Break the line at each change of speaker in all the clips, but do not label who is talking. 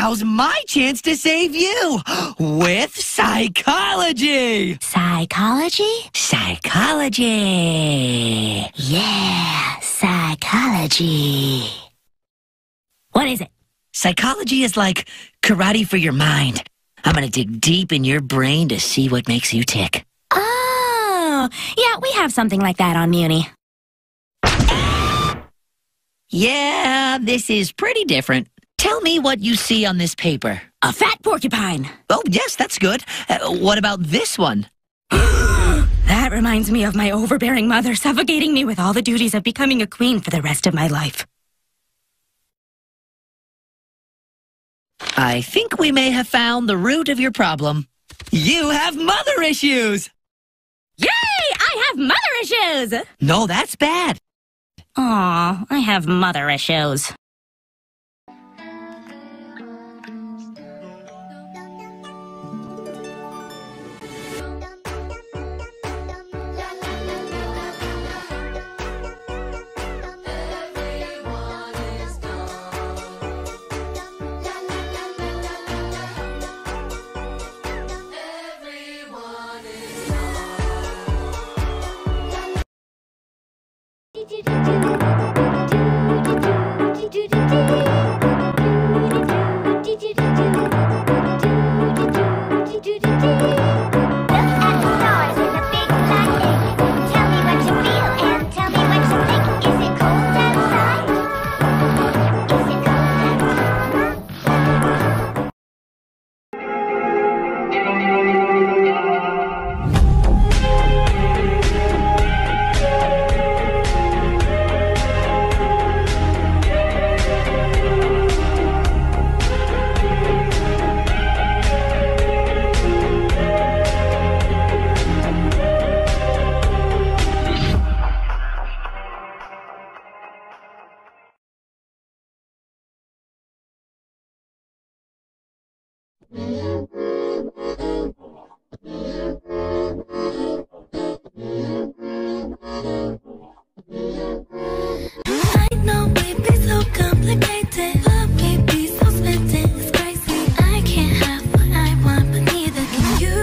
now's my chance to save you with psychology.
Psychology?
Psychology.
Yeah, psychology. What is it?
Psychology is like karate for your mind. I'm gonna dig deep in your brain to see what makes you tick.
Oh, yeah, we have something like that on Muni.
Yeah, this is pretty different. Tell me what you see on this paper.
A fat porcupine.
Oh, yes, that's good. What about this one?
That reminds me of my overbearing mother suffocating me with all the duties of becoming a queen for the rest of my life.
I think we may have found the root of your problem. You have mother issues!
Yay! I have mother issues!
No, that's bad.
Aw, I have mother issues.
I know we be so complicated, but we be so splitted. It's crazy. I can't have what I want, but neither can you.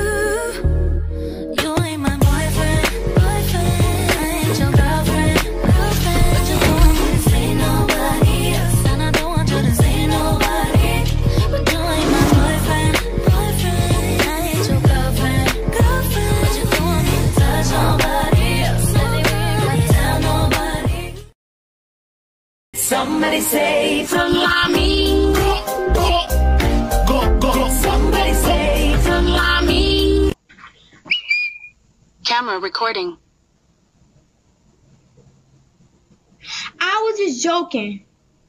You ain't my boyfriend. I ain't your girlfriend. But you don't want me to say nobody else, and I don't want you to say nobody. But you ain't my boyfriend. I ain't your girlfriend. But you don't want me to touch nobody else. Let me tell nobody.
Somebody say salami. Go. Somebody say salami.
Camera recording.
I was just joking.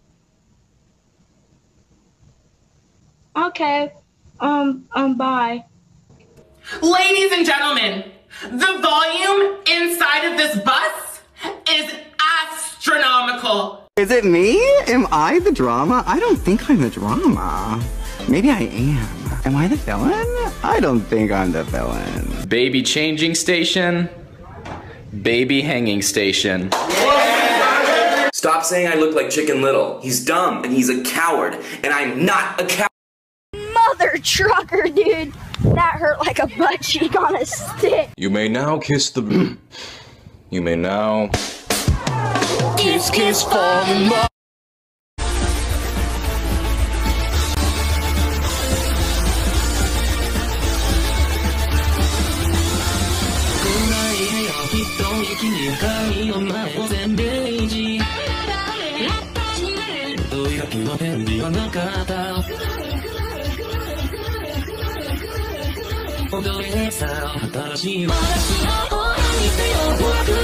Okay. Bye.
Ladies and gentlemen, the volume inside of this bus is astronomical.
Is it me? Am I the drama? I don't think I'm the drama. Maybe I am. Am I the villain? I don't think I'm the villain.
Baby changing station. Baby hanging station.
Stop saying I look like Chicken Little. He's dumb and he's a coward, and I'm not a coward.
Mother trucker, dude. That hurt like a butt cheek on a stick.
You may now kiss the... You may now... Kiss, fall in love.
What